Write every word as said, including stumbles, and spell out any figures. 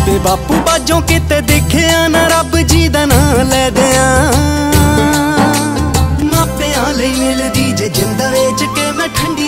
बे बापू बाजों किते दिखिया ना रब जी दा नां लै दियां। मापियां लई मिलदी जे जिंद वेच के मैं ठंडी